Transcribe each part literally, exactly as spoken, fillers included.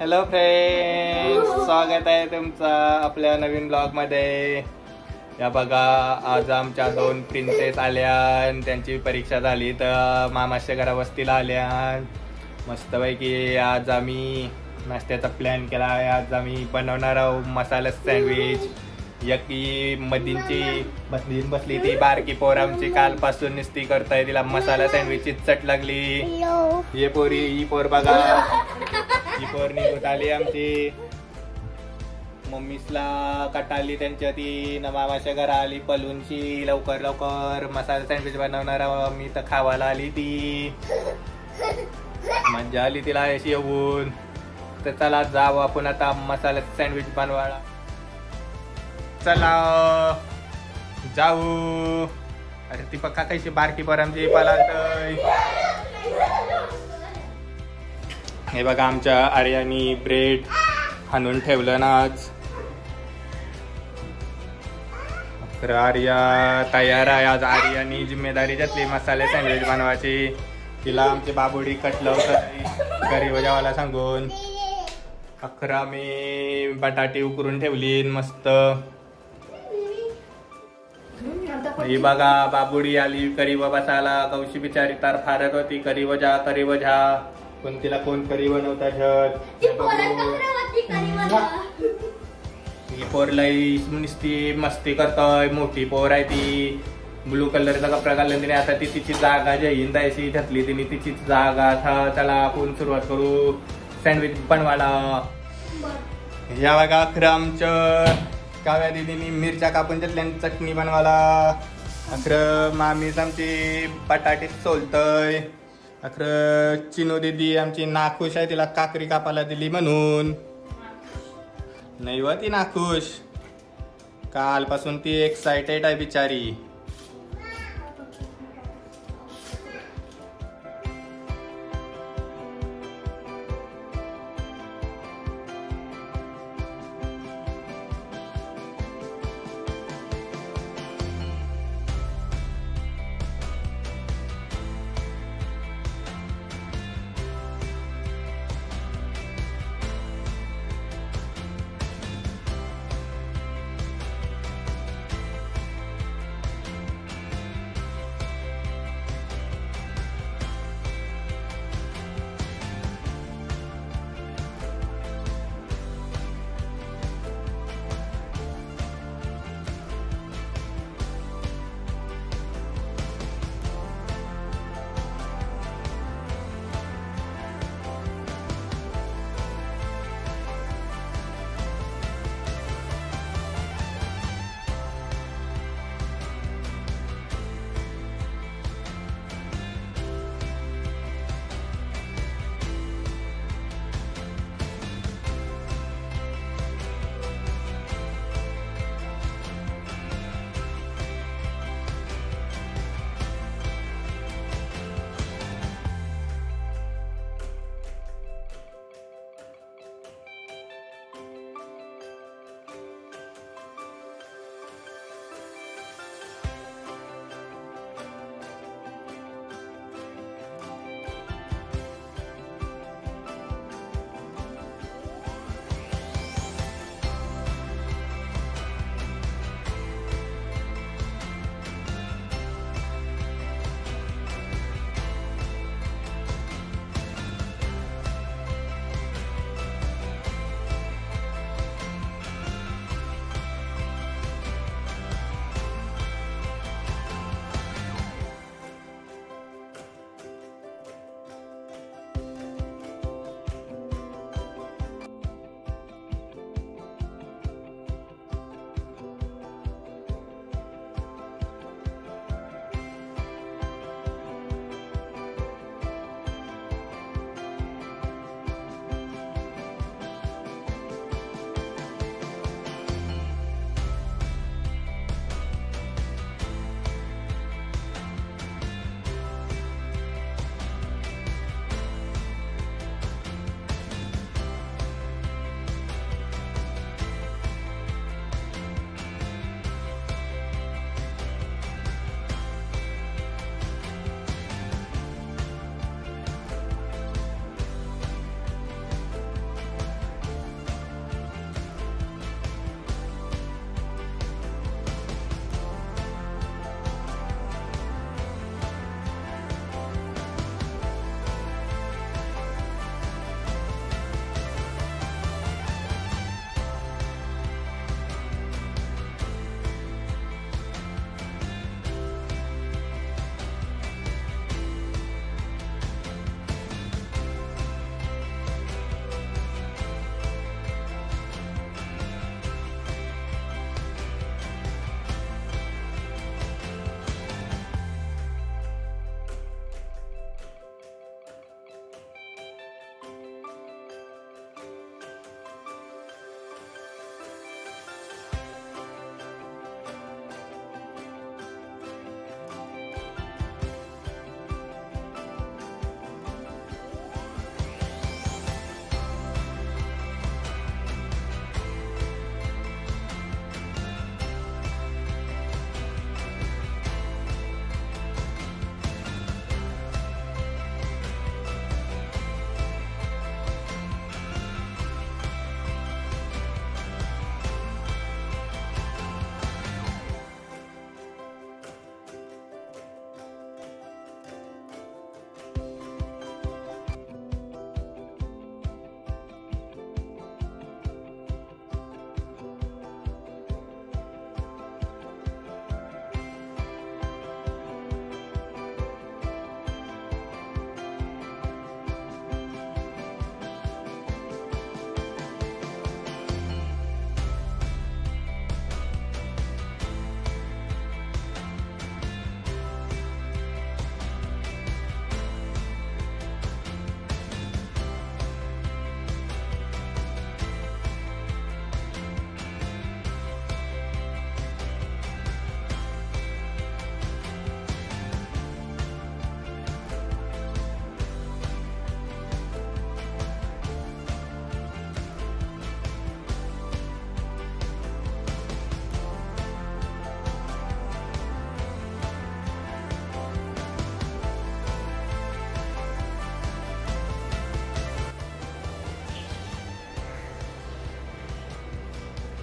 Hello friends, स्वागत आहे तुमचं आपल्या नवीन ब्लॉग मध्ये. या बघा, आज आमच्या दोन प्रिन्सेस आल्या, त्यांची परीक्षा झाली तर मामाच्या घरा वस्तीला आल्या. मस्तपैकी आज आम्ही नाश्त्याचा प्लॅन केला आहे. आज आम्ही बनवणार आहोत मसाला सँडविच. यकी मधींची बसली बसली ती बारकी पोर आमची कालपासून नुसती करताय, तिला मसाला सँडविचची चट लागली. ये पोरी, ही पोर बघा, ही पोर निघत आली आमची. मम्मीसला कटाली त्यांच्या ती न मामाच्या घरा आली पलूनची. लवकर लवकर मसाला सँडविच बनवणार मी तर खावायला आली ती. मजा आली तिला अशी येऊन. तर चला जाऊ आपण आता मसाला सँडविच बनवायला. चला जाऊ. अरे ती पक्का कायची बारकी पोर आमची पलातय. हे बघा, आमच्या आर्यानी ब्रेड हाणून ठेवलं ना आज. तर आर्या तयार आहे. आज आर्यानी जिम्मेदारी घेतली मसाले सँडविच बनवायची. तिला आमची बाबुडी कटलं होतं घरी वजावाला सांगून. अकरा मी बटाटी उकरून ठेवली मस्त. ही बघा, बाबुडी आली करी बसायला. कौशी बिचारी तर फारत होती, करी वजा करी वजा. पण तिला कोण करी बनवता शकत. ही पोर लई नुसती मस्ती करतोय. मोठी पोर आहे ती. ब्लू कलरचा कपडा घालून तिने आता ती तिची जागा जैन दायची घातली तिने तिची जागा. था चला आपण सुरुवात करू सँडविच बनवायला. या बघा, खरं आमचं काव्या दिदीनी मिरच्या कापून घेतल्या चटणी बनवायला. अखरं मामीच आमची बटाटे सोलतय. अखरं चिनू दिदी आमची नाखुश आहे, तिला काकरी कापायला दिली म्हणून. नाही व ती नाखुश, कालपासून ती एक्साइटेड आहे बिचारी.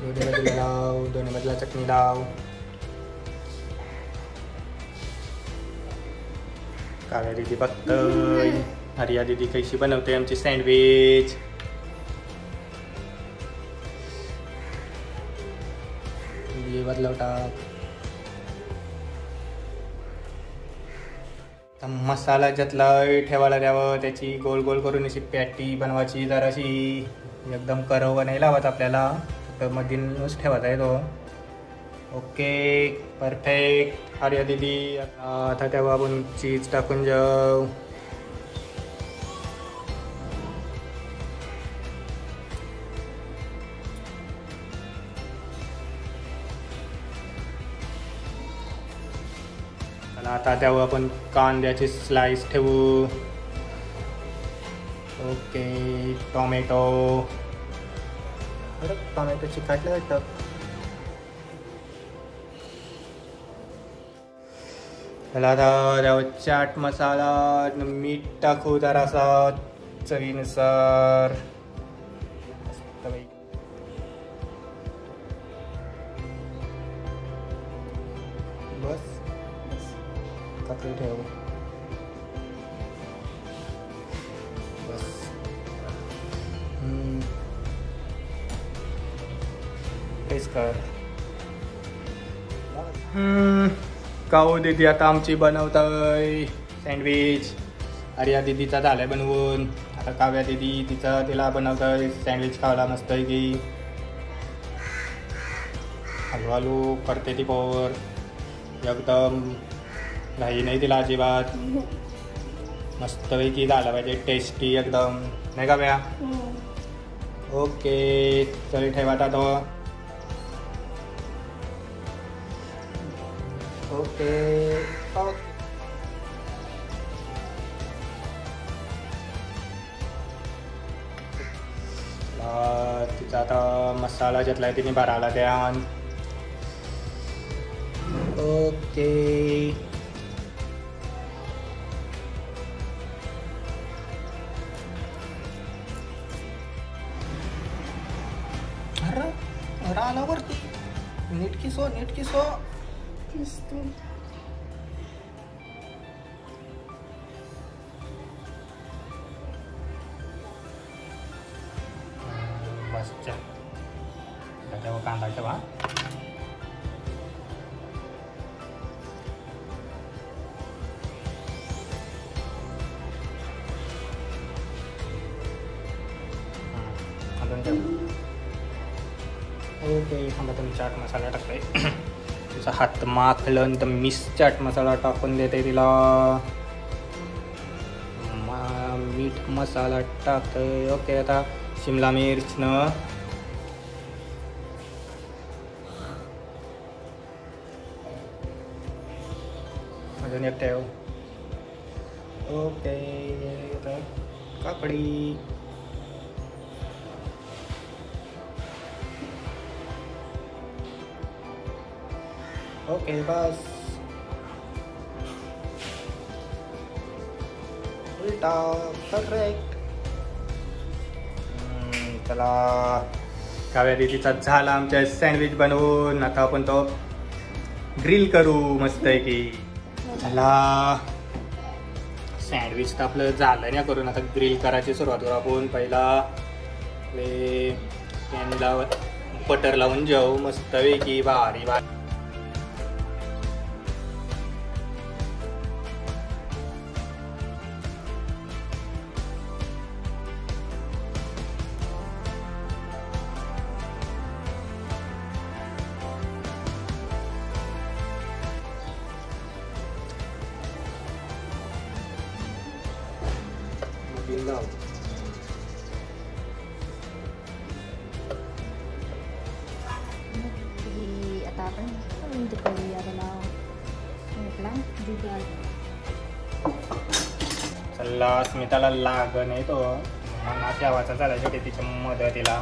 दोन्ही बाजूला लाव, दोन्ही बाजूला चटणी लाव. काव्या दीदी बघतोय हरिया दीदी कशी बनवते आमची सँडविच. बदलाव टाक. मसाला ज्यातला ठेवायला द्यावं, त्याची गोल गोल करून अशी पॅटी बनवायची. जराशी एकदम करव नाही लावत आपल्याला, तर मधीनच ठेवायचा आहे तो. Okay perfect. हरिया दीदी आता तेव्हा आपण चीज टाकून जाऊ. आता त्यावर आपण कांद्याची स्लाइस ठेवू. Okay tomato. टोमॅटोची काटलं वाटतं. त्याला आता त्यावर चाट मसाला, मीठ टाकू जरासा चवीनुसार. बस काकडी ठेव. बस टेस्ट कर. काऊ दीदी आता आमची बनवतोय सँडविच. आर्या दीदीचा झालाय बनवून. आता काव्या दीदी तिचा तिला बनवतोय सँडविच खायला मस्त आहे की. हलू हलू करते ती पोर, एकदम घाई नाही तिला अजिबात. मस्तपैकी झाला पाहिजे, टेस्टी एकदम, नाही का बया? ओके चल ठेवा आता तो. ओके तिचा आता मसाला घेतलाय तिने भरायला द्या. ओके रानावरती नीट किसो नीट किसो. बस चल त्याच्यावर कांदा ठेवा. ओके थांबा तुम्ही चाट मसाला टाकताय. तिचा हात माखलं तर मिस चाट मसाला टाकून देते तिला. मीठ मसाला टाकतोय. ओके आता शिमला मिर्च न अजून एक ठेव. ओके आता काकडी. ओके बस उलटा परफेक्ट. चला काव्या दीदीचा झाला आमच्या सँडविच बनवून. आता आपण तो ग्रिल करू मस्त आहे की. चला सँडविच तर आपलं झालं नाही करून, आता ग्रिल करायची सुरुवात करू आपण. पहिला पॅन लावत बटर लावून जाऊ मस्त पैकी. भारी भारी आता आपण करूया त्याला. चला स्मिताला लाग नाही तो नाशी आवाजा झाला शेवटी तिच्या मदतीला.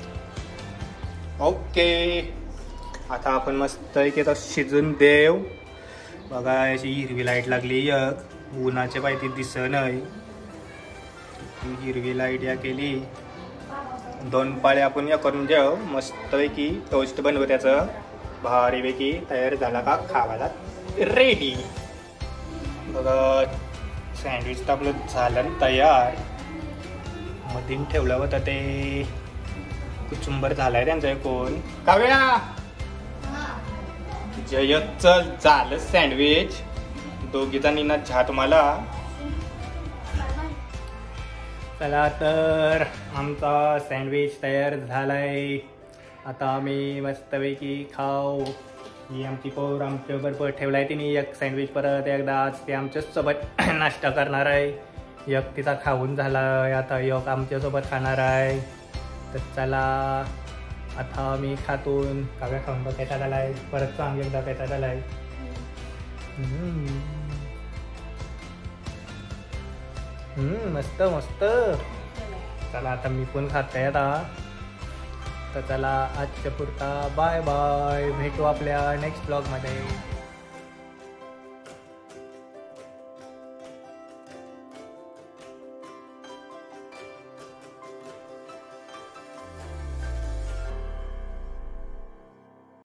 ओके आता आपण मस्त की तो शिजून देव. बघा अशी हिरवी लाईट लागली. एक उन्हाच्या पायती दिसत नाही, हिरवी लाईट या केली. दोन पाळे आपण या करून जेव मस्तपैकी टोस्ट बनवू त्याचं भारीपैकी तयार झाला का खावायला रेडी. बघा सँडविच तर आपलं झालं तयार. मधीन ठेवलं होतं ते कुचुंबर झालाय त्यांचं कोण काव्या जयचं झालं सँडविच. दोघी जणींना झा तुम्हाला. चला तर आमचा सँडविच तयार झालाय. आता आम्ही मस्तपैकी खाऊ. ही आमची पोर आमच्या बरोबर ठेवलाय तिने एक सँडविच परत एकदा आज ते आमच्यासोबत नाश्ता करणार आहे. एक तिचा खाऊन झाला आता एक आमच्यासोबत खाणार आहे. तर चला आता मी खातून काव्या खाऊन बघायचा झालाय परत सांग एकदा प्यायचा झालाय. हम्म मस्त मस्त. चला आता मी पण खाते आता. तर चला आजच्या पुरता बाय बाय. भेटू आपल्या नेक्स्ट ब्लॉगमध्ये.